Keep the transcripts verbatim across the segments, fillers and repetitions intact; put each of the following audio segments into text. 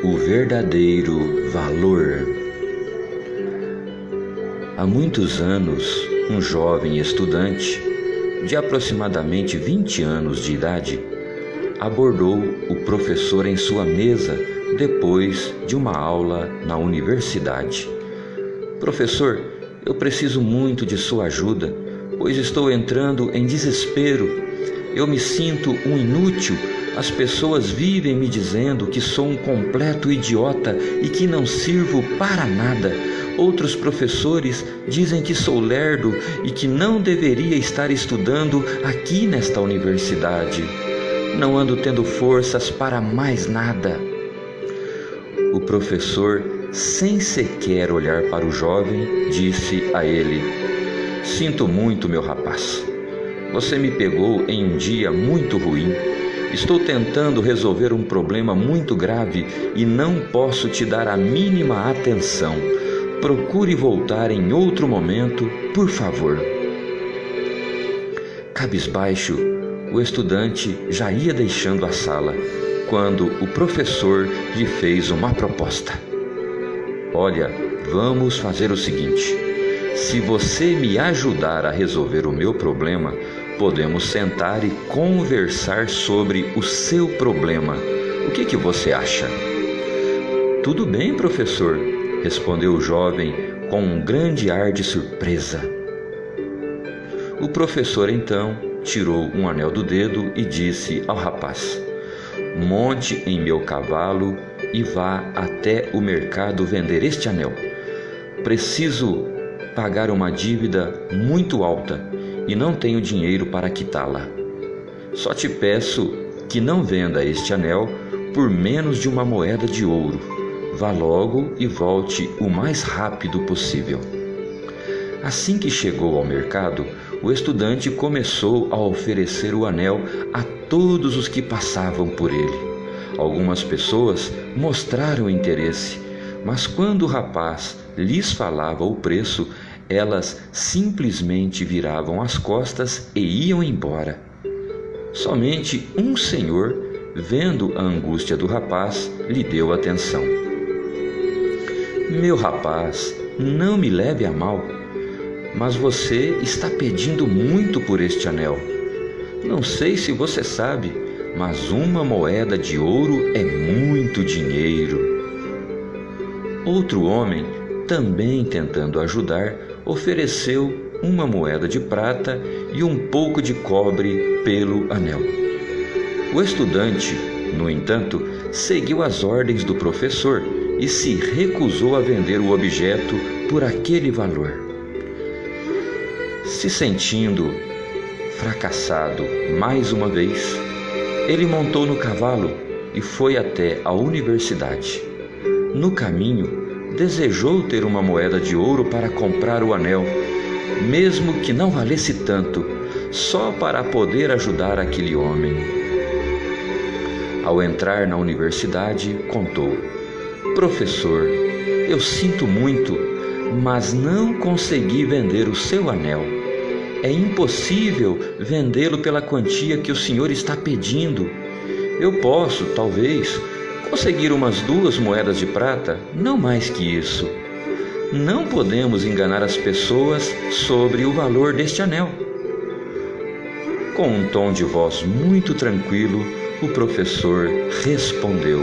o verdadeiro valor. Há muitos anos, um jovem estudante, de aproximadamente vinte anos de idade, abordou o professor em sua mesa depois de uma aula na universidade. Professor, eu preciso muito de sua ajuda, pois estou entrando em desespero. Eu me sinto um inútil. As pessoas vivem me dizendo que sou um completo idiota e que não sirvo para nada. Outros professores dizem que sou lerdo e que não deveria estar estudando aqui nesta universidade. Não ando tendo forças para mais nada. O professor, sem sequer olhar para o jovem, disse a ele: Sinto muito, meu rapaz. Você me pegou em um dia muito ruim. Estou tentando resolver um problema muito grave e não posso te dar a mínima atenção. Procure voltar em outro momento, por favor. Cabisbaixo, o estudante já ia deixando a sala, quando o professor lhe fez uma proposta. Olha, vamos fazer o seguinte. Se você me ajudar a resolver o meu problema, podemos sentar e conversar sobre o seu problema. O que que você acha? Tudo bem, professor, respondeu o jovem com um grande ar de surpresa. O professor então tirou um anel do dedo e disse ao rapaz: Monte em meu cavalo e vá até o mercado vender este anel. Preciso pagar uma dívida muito alta e não tenho dinheiro para quitá-la. Só te peço que não venda este anel por menos de uma moeda de ouro. Vá logo e volte o mais rápido possível. Assim que chegou ao mercado, o estudante começou a oferecer o anel a todos os que passavam por ele. Algumas pessoas mostraram interesse, mas quando o rapaz lhes falava o preço, elas simplesmente viravam as costas e iam embora. Somente um senhor, vendo a angústia do rapaz, lhe deu atenção. Meu rapaz, não me leve a mal, mas você está pedindo muito por este anel. Não sei se você sabe, mas uma moeda de ouro é muito dinheiro. Outro homem, também tentando ajudar, ofereceu uma moeda de prata e um pouco de cobre pelo anel. O estudante, no entanto, seguiu as ordens do professor e se recusou a vender o objeto por aquele valor. Se sentindo fracassado mais uma vez, ele montou no cavalo e foi até a universidade. No caminho, desejou ter uma moeda de ouro para comprar o anel, mesmo que não valesse tanto, só para poder ajudar aquele homem. Ao entrar na universidade, contou: Professor, eu sinto muito, mas não consegui vender o seu anel. É impossível vendê-lo pela quantia que o senhor está pedindo. Eu posso, talvez, conseguir umas duas moedas de prata, não mais que isso. Não podemos enganar as pessoas sobre o valor deste anel. Com um tom de voz muito tranquilo, o professor respondeu: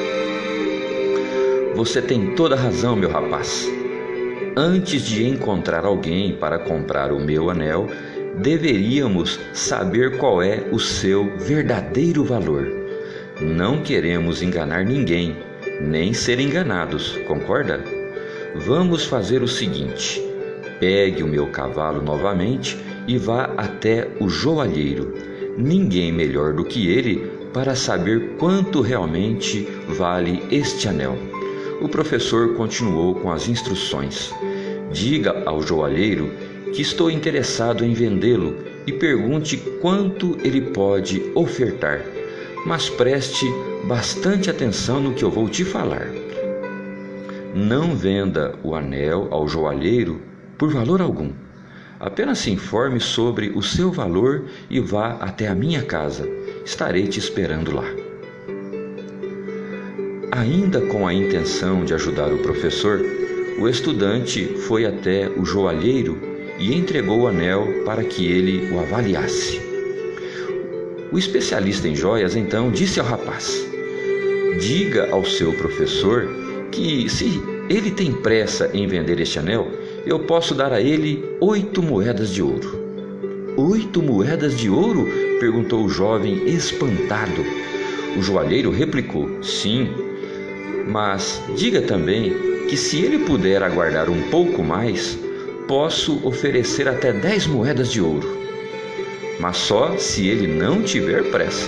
Você tem toda a razão, meu rapaz. Antes de encontrar alguém para comprar o meu anel, deveríamos saber qual é o seu verdadeiro valor. Não queremos enganar ninguém, nem ser enganados, concorda? Vamos fazer o seguinte: pegue o meu cavalo novamente e vá até o joalheiro. Ninguém melhor do que ele para saber quanto realmente vale este anel. O professor continuou com as instruções. Diga ao joalheiro que estou interessado em vendê-lo e pergunte quanto ele pode ofertar. Mas preste bastante atenção no que eu vou te falar. Não venda o anel ao joalheiro por valor algum. Apenas se informe sobre o seu valor e vá até a minha casa. Estarei te esperando lá. ainda com a intenção de ajudar o professor, o estudante foi até o joalheiro e entregou o anel para que ele o avaliasse. O especialista em joias então disse ao rapaz: diga ao seu professor que, se ele tem pressa em vender este anel, eu posso dar a ele oito moedas de ouro. Oito moedas de ouro? Perguntou o jovem espantado. O joalheiro replicou: sim, mas diga também que, se ele puder aguardar um pouco mais, posso oferecer até dez moedas de ouro, mas só se ele não tiver pressa.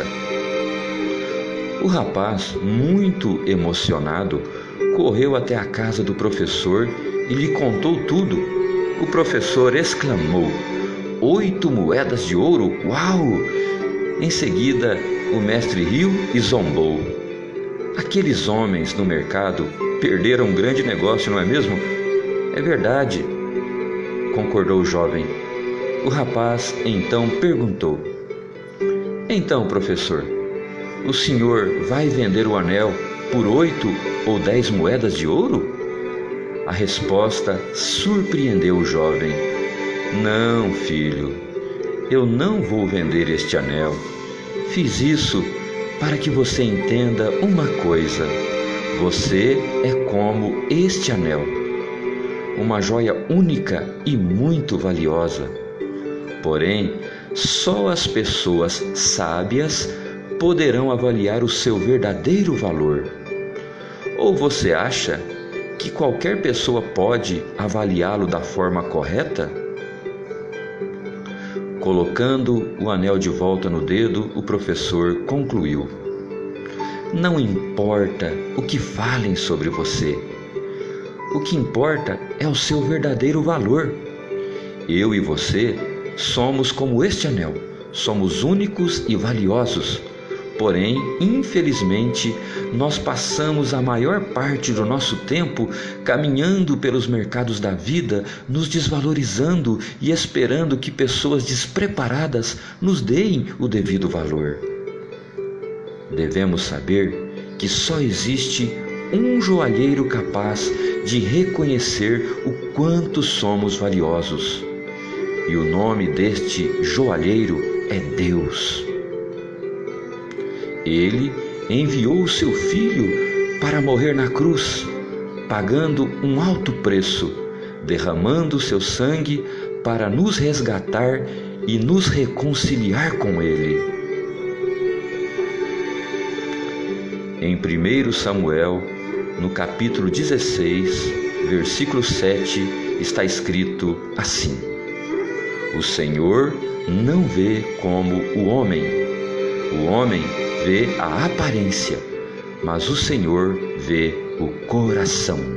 O rapaz, muito emocionado, correu até a casa do professor e lhe contou tudo. O professor exclamou: oito moedas de ouro? Uau! Em seguida, o mestre riu e zombou. Aqueles homens no mercado perderam um grande negócio, não é mesmo? É verdade, concordou o jovem. O rapaz então perguntou: então, professor, o senhor vai vender o anel por oito ou dez moedas de ouro? A resposta surpreendeu o jovem: não, filho, eu não vou vender este anel. Fiz isso para que você entenda uma coisa: você é como este anel, uma joia única e muito valiosa. Porém, só as pessoas sábias poderão avaliar o seu verdadeiro valor. Ou você acha que qualquer pessoa pode avaliá-lo da forma correta? Colocando o anel de volta no dedo, o professor concluiu: não importa o que falem sobre você. O que importa é o seu verdadeiro valor. Eu e você somos como este anel, somos únicos e valiosos. Porém, infelizmente, nós passamos a maior parte do nosso tempo caminhando pelos mercados da vida, nos desvalorizando e esperando que pessoas despreparadas nos deem o devido valor. Devemos saber que só existe um joalheiro capaz de reconhecer o quanto somos valiosos. E o nome deste joalheiro é Deus. Ele enviou o seu Filho para morrer na cruz, pagando um alto preço, derramando seu sangue para nos resgatar e nos reconciliar com Ele. Em primeiro Samuel, no capítulo dezesseis, versículo sete, está escrito assim: o Senhor não vê como o homem. O homem vê a aparência, mas o Senhor vê o coração.